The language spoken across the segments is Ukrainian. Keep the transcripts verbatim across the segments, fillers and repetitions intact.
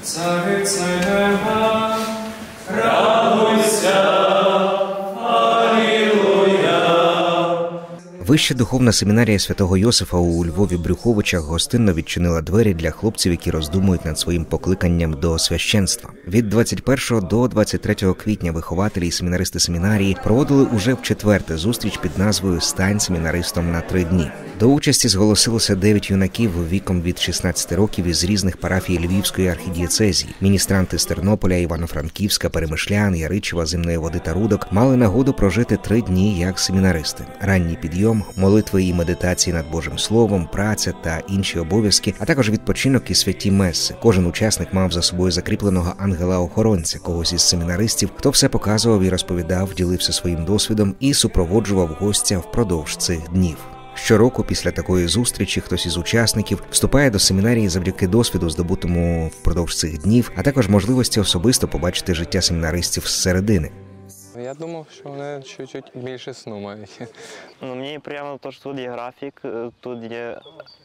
Цариця неба, радуйся, Вища духовна семінарія Святого Йосифа у Львові-Брюховичах гостинно відчинила двері для хлопців, які роздумують над своїм покликанням до священства. Від двадцять першого до двадцять третього квітня вихователі і семінаристи семінарії проводили уже в четверте зустріч під назвою «Стань семінаристом на три дні». До участі зголосилося дев'ять юнаків віком від шістнадцяти років із різних парафій Львівської архідієцезії. Міністранти з Тернополя, Івано-Франківська, Перемишлян, Яричева, Земної Води та Рудок мали нагоду прожити три дні як семінаристи. Ранній підйом, молитви і медитації над Божим Словом, праця та інші обов'язки, а також відпочинок і святі меси. Кожен учасник мав за собою закріпленого ангела-охоронця, когось із семінаристів, хто все показував і розповідав, ділився своїм досвідом і супроводжував гостя впродовж цих днів. Щороку після такої зустрічі хтось із учасників вступає до семінарії завдяки досвіду, здобутому впродовж цих днів, а також можливості особисто побачити життя семінаристів зсередини. Я думав, що вони чуть-чуть більше сну мають. Ну, мені приємно, що тут є графік, тут є,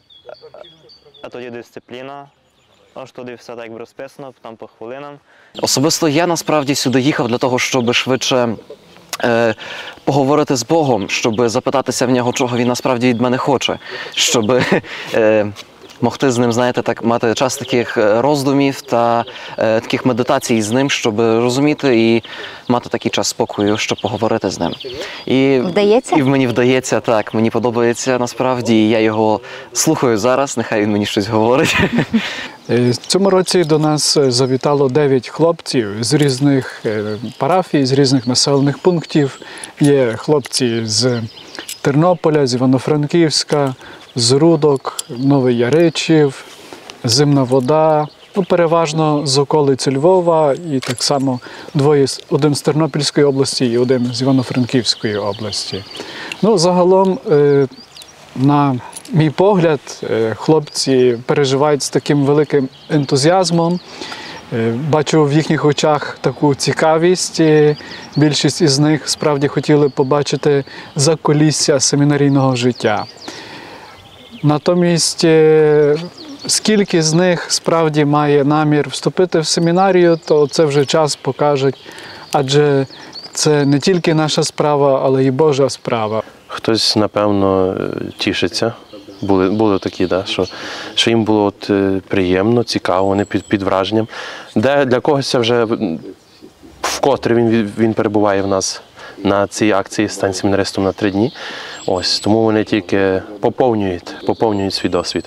а тут є дисципліна. Ось туди все так розписано, там по хвилинам. Особисто я насправді сюди їхав для того, щоб швидше е, поговорити з Богом, щоб запитатися в нього, чого він насправді від мене хоче, щоб е, могти з ним, знаєте, так мати час таких роздумів та е, таких медитацій з ним, щоб розуміти і мати такий час спокою, щоб поговорити з ним. І, вдається? І мені вдається, так, мені подобається насправді, і я його слухаю зараз, нехай він мені щось говорить. В цьому році до нас завітало дев'ять хлопців з різних парафій, з різних населених пунктів. Є хлопці з Тернополя, з Івано-Франківська, з Рудок, Новий Яричів, Земна Вода, ну, переважно з околиць Львова, і так само двоє, один з Тернопільської області і один з Івано-Франківської області. Ну, загалом, на мій погляд, хлопці переживають з таким великим ентузіазмом. Бачу в їхніх очах таку цікавість. Більшість із них справді хотіли побачити закулісся семінарійного життя. Натомість, скільки з них справді має намір вступити в семінарію, то це вже час покаже, адже це не тільки наша справа, але й Божа справа. Хтось, напевно, тішиться. Були, були такі, да, що, що їм було от, приємно, цікаво, вони під, під враженням. Де, для когось це вже вкотре він, він перебуває в нас на цій акції «Стань семінаристом на три дні». Ось, тому вони тільки поповнюють, поповнюють свій досвід.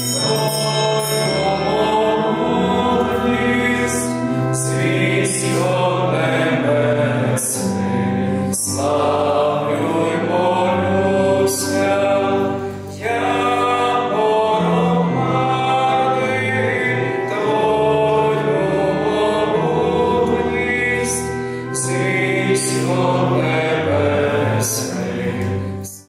Світ